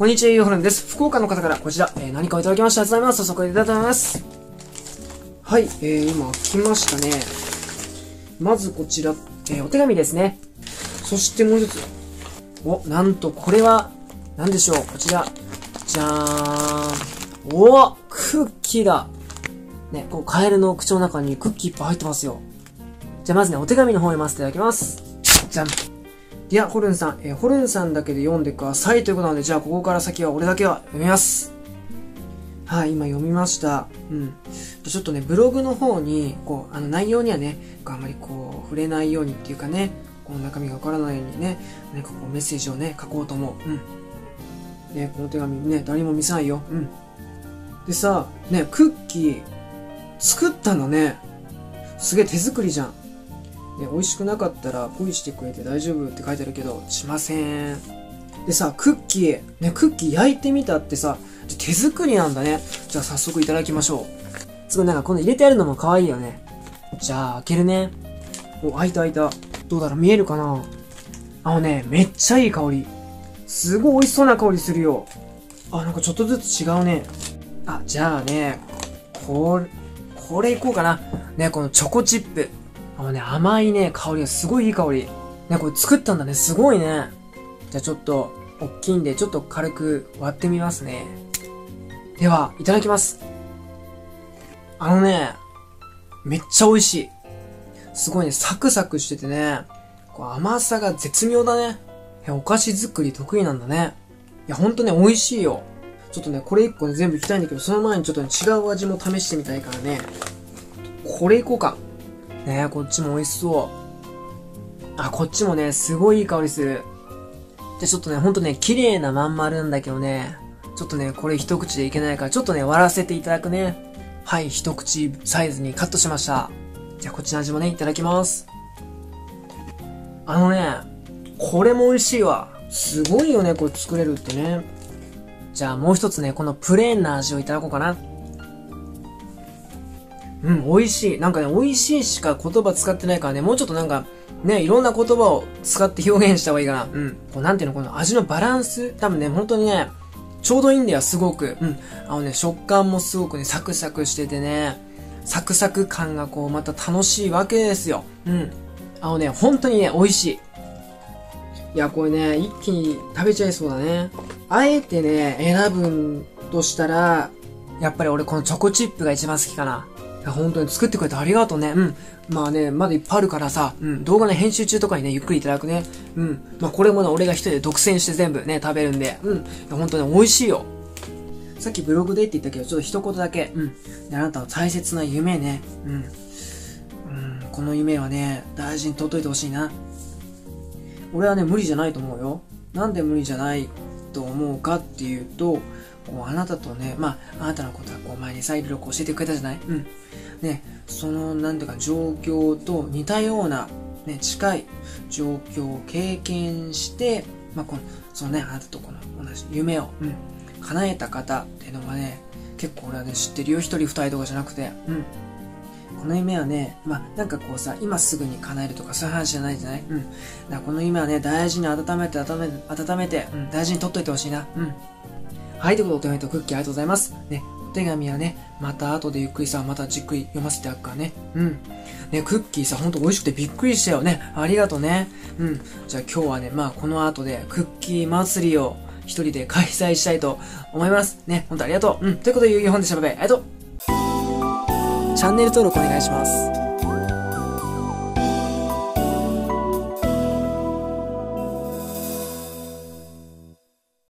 こんにちは、ゆうほるんです。福岡の方からこちら、何かをいただきました。ありがとうございます。早速いただきます。はい、今来ましたね。まずこちら、お手紙ですね。そしてもう一つ。なんとこれは、何でしょう。こちら。じゃーん。クッキーだ。ね、こう、カエルの口の中にクッキーいっぱい入ってますよ。じゃあまずね、お手紙の方を読ませていただきます。じゃん。いや、ホルンさん、ホルンさんだけで読んでくださいということなので、じゃあここから先は俺だけは読みます。はい、今読みました。ちょっとね、ブログの方に、こう、内容にはね、あんまりこう、触れないようにっていうかね、この中身がわからないようにね、なんかこう、メッセージをね、書こうと思う。ね、この手紙ね、誰も見せないよ。でさ、ね、クッキー、作ったのね。すげえ手作りじゃん。ね、美味しくなかったらポイしてくれて大丈夫って書いてあるけど、しません。でさ、クッキー焼いてみたってさ、手作りなんだね。じゃあ早速いただきましょう。すごいなんかこの入れてあるのも可愛いよね。じゃあ開けるね。開いた。どうだろう、見えるかな。めっちゃいい香り。すごい美味しそうな香りするよ。なんかちょっとずつ違うね。じゃあね、これいこうかな。ね、このチョコチップ。甘いね、香りがすごいいい香り。ね、これ作ったんだね。すごいね。じゃあちょっと、大きいんで、ちょっと軽く割ってみますね。では、いただきます。めっちゃ美味しい。すごいね、サクサクしててね、こう甘さが絶妙だね。お菓子作り得意なんだね。いや、ほんとね、美味しいよ。ちょっとね、これ一個ね、全部いきたいんだけど、その前にちょっとね、違う味も試してみたいからね。これいこうか。ねえ、こっちも美味しそう。こっちもね、すごいいい香りする。じゃ、ちょっとね、ほんとね、綺麗なまん丸なんだけどね、ちょっとね、これ一口でいけないから、ちょっとね、割らせていただくね。はい、一口サイズにカットしました。じゃあ、こっちの味もね、いただきます。これも美味しいわ。すごいよね、これ作れるってね。じゃあ、もう一つね、このプレーンな味をいただこうかな。美味しい。なんかね、美味しいしか言葉使ってないからね、もうちょっとなんか、ね、いろんな言葉を使って表現した方がいいかな。こうなんていうの、この味のバランス多分ね、本当にね、ちょうどいいんだよ、すごく。食感もすごくね、サクサクしててね、サクサク感がこう、また楽しいわけですよ。本当にね、美味しい。いや、これね、一気に食べちゃいそうだね。あえてね、選ぶんとしたら、やっぱり俺このチョコチップが一番好きかな。いや、本当に作ってくれてありがとうね。まあね、まだいっぱいあるからさ、動画の編集中とかにね、ゆっくりいただくね。まあこれもね、俺が一人で独占して全部ね、食べるんで、いや、本当に美味しいよ。さっきブログでって言ったけど、ちょっと一言だけ。で、あなたの大切な夢ね。この夢はね、大事に取っといてほしいな。俺はね、無理じゃないと思うよ。なんで無理じゃないと思うかっていうと、こうあなたとね、あなたのことはこう前にさ、いろいろ教えてくれたじゃない。ね、その、なんていうか、状況と似たような、ね、近い状況を経験して、そのね、あなたとこの同じ夢を、叶えた方っていうのがね、結構俺はね、知ってるよ。一人二人とかじゃなくて、この夢はね、なんかこうさ、今すぐに叶えるとかそういう話じゃないじゃない。だからこの夢はね、大事に温めて、大事に取っといてほしいな。はい、ということでお手紙とクッキーありがとうございます。ね、お手紙はね、また後でゆっくりさ、またじっくり読ませてあるからね。ね、クッキーさ、ほんと美味しくてびっくりしたよね。ありがとうね。じゃあ今日はね、この後でクッキー祭りを一人で開催したいと思います。ね、ほんとありがとう。ということで、ゆうゆうほんでした。バイバイ。ありがとう。チャンネル登録お願いします。